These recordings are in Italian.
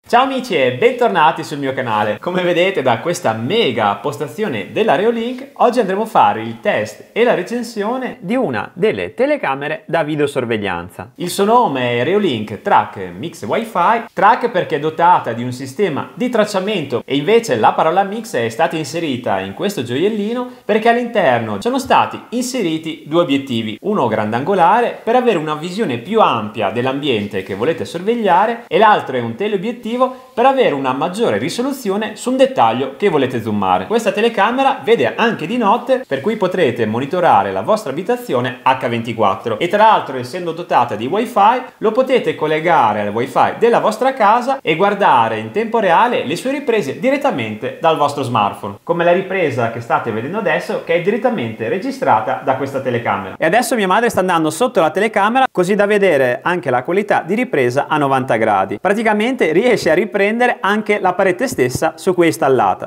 Ciao amici e bentornati sul mio canale. Come vedete da questa mega postazione della Reolink, oggi andremo a fare il test e la recensione di una delle telecamere da videosorveglianza. Il suo nome è Reolink Track Mix Wi-Fi, Track perché è dotata di un sistema di tracciamento e invece la parola Mix è stata inserita in questo gioiellino perché all'interno sono stati inseriti due obiettivi, uno grandangolare per avere una visione più ampia dell'ambiente che volete sorvegliare e l'altro è un teleobiettivo per avere una maggiore risoluzione su un dettaglio che volete zoomare. Questa telecamera vede anche di notte, per cui potrete monitorare la vostra abitazione H24 e tra l'altro, essendo dotata di wifi, lo potete collegare al wifi della vostra casa e guardare in tempo reale le sue riprese direttamente dal vostro smartphone, come la ripresa che state vedendo adesso, che è direttamente registrata da questa telecamera. E adesso mia madre sta andando sotto la telecamera così da vedere anche la qualità di ripresa a 90 gradi. Praticamente riesce a riprendere anche la parete stessa su cui è installata.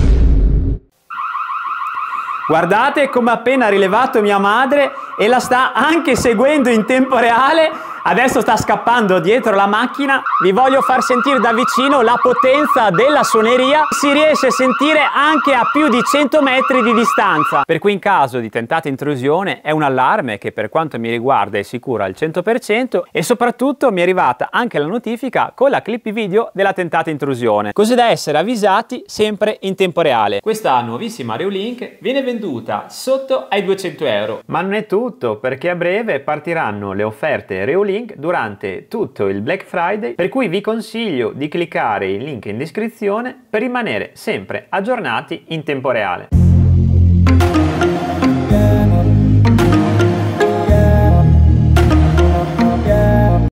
Guardate come ha appena rilevato mia madre e la sta anche seguendo in tempo reale. Adesso sta scappando dietro la macchina. Vi voglio far sentire da vicino la potenza della suoneria. Si riesce a sentire anche a più di 100 metri di distanza. Per cui in caso di tentata intrusione è un allarme che per quanto mi riguarda è sicuro al 100% e soprattutto mi è arrivata anche la notifica con la clip video della tentata intrusione, così da essere avvisati sempre in tempo reale. Questa nuovissima Reolink viene venduta sotto ai 200 euro. Ma non è tutto, perché a breve partiranno le offerte Reolink durante tutto il Black Friday, per cui vi consiglio di cliccare il link in descrizione per rimanere sempre aggiornati in tempo reale.